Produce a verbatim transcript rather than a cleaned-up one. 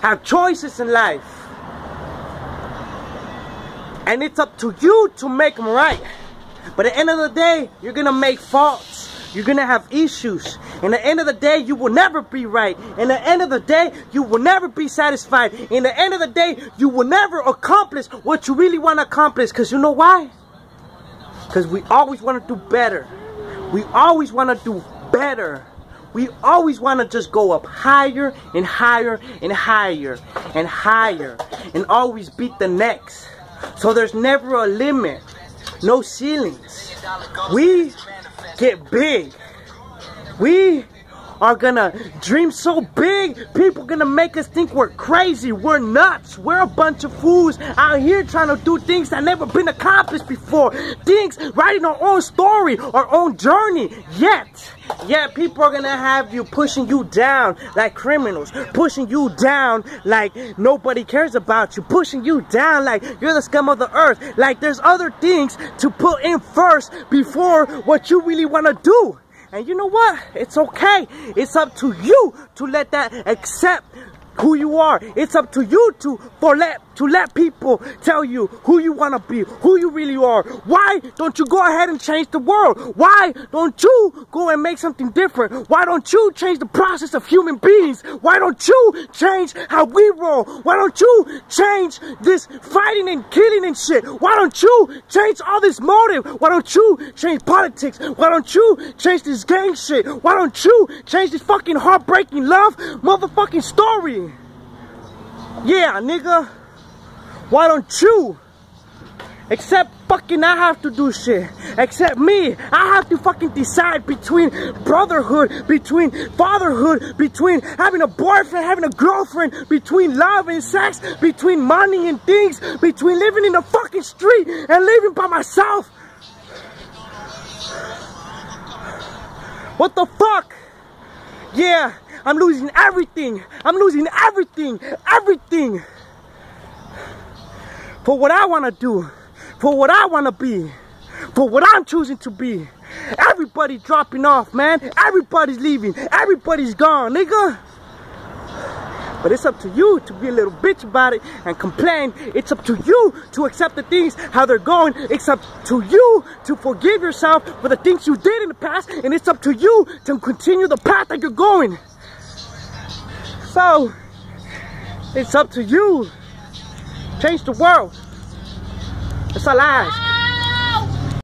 have choices in life. And it's up to you to make them right. But at the end of the day, you're gonna make faults. You're gonna have issues. And at the end of the day, you will never be right. And at the end of the day, you will never be satisfied. And at the end of the day, you will never accomplish what you really want to accomplish. Because you know why? Because we always want to do better. We always want to do better. We always want to just go up higher and higher and higher and higher. And always beat the next. So there's never a limit. No ceilings. We get big. We are gonna dream so big, people gonna make us think we're crazy, we're nuts, we're a bunch of fools out here trying to do things that never been accomplished before, things, writing our own story, our own journey, yet, yet people are gonna have you pushing you down like criminals, pushing you down like nobody cares about you, pushing you down like you're the scum of the earth, like there's other things to put in first before what you really want to do. And you know what? It's okay. It's up to you to let that accept who you are. It's up to you to for let to let people tell you who you want to be, who you really are. Why don't you go ahead and change the world? Why don't you go and make something different? Why don't you change the process of human beings? Why don't you change how we roll? Why don't you change this fighting and killing and shit? Why don't you change all this motive? Why don't you change politics? Why don't you change this gang shit? Why don't you change this fucking heartbreaking love motherfucking story? Yeah, nigga. Why don't you? Except fucking I have to do shit. Except me. I have to fucking decide between brotherhood, between fatherhood, between having a boyfriend, having a girlfriend, between love and sex, between money and things, between living in the fucking street and living by myself. What the fuck? Yeah, I'm losing everything. I'm losing everything. Everything. For what I want to do. For what I want to be. For what I'm choosing to be. Everybody's dropping off, man. Everybody's leaving. Everybody's gone, nigga. But it's up to you to be a little bitch about it and complain. It's up to you to accept the things how they're going. It's up to you to forgive yourself for the things you did in the past. And it's up to you to continue the path that you're going. So, it's up to you. Change the world. That's all I ask.